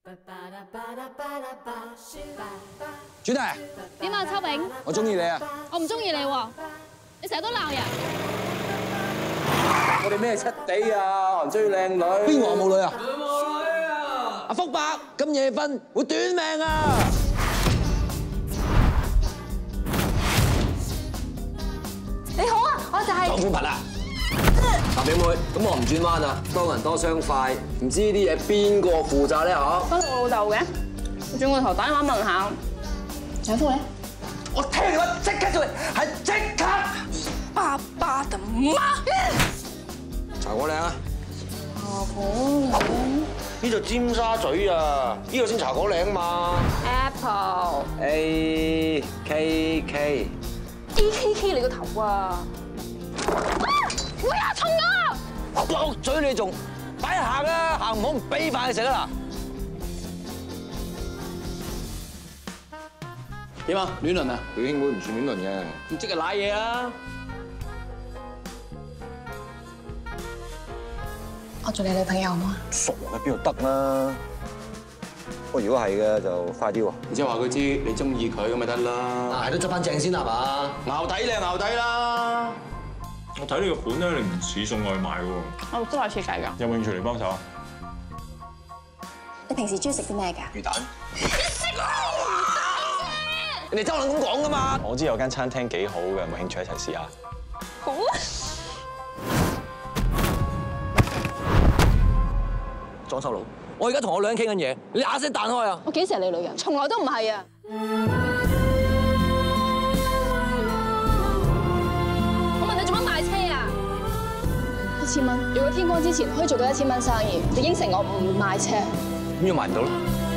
主題點啊，秋炳？ 我中意你啊！ 我唔中意你喎，你成日都鬧人。 我哋咩七地啊，追靚女。 邊個話冇女啊？ 冇女啊！ 阿福伯咁夜瞓會短命啊！ 你好啊，我就係撞褲拔啊！ 阿表妹，咁我唔轉彎啊，多人多雙快，唔知呢啲嘢邊個負責咧嚇？ 跟我老豆嘅，我轉個頭打電話問下。長福咧？ 我聽你話即刻做嚟，係即刻！ 爸爸的媽。 茶果嶺啊！ 茶果嶺。 呢度尖沙咀啊，呢度先茶果嶺嘛。 Apple。 A K K。 AKK 你個頭啊！會啊，痛啊！ 駁嘴你仲擺行啊，行唔好唔俾飯你食啊！點啊？亂倫啊？ 表兄妹唔算亂倫嘅。 唔即係賴嘢啊！ 我做你女朋友好唔好啊？ 傻嘅邊度得啦？不過如果係嘅就快啲喎。 然之後話佢知你中意佢咁咪得啦。係都執翻正先係嘛？淆底你係淆底啦！ 我睇你個款咧，你唔似送外賣喎。 我都係設計㗎。 有冇興趣嚟幫手啊？ 你平時中意食啲咩㗎？ 魚蛋。人哋周撚咁講㗎嘛。 我知有間餐廳幾好嘅，有冇興趣一齊試下？ 好啊！ 裝修佬，我而家同我女人傾緊嘢，你啞聲彈開啊！ 我幾時係你女人？從來都唔係啊！我問你做乜賣車啊？1000蚊，如果天光之前可以做到1000蚊生意，你應承我唔會賣車。 咁要賣唔到咧？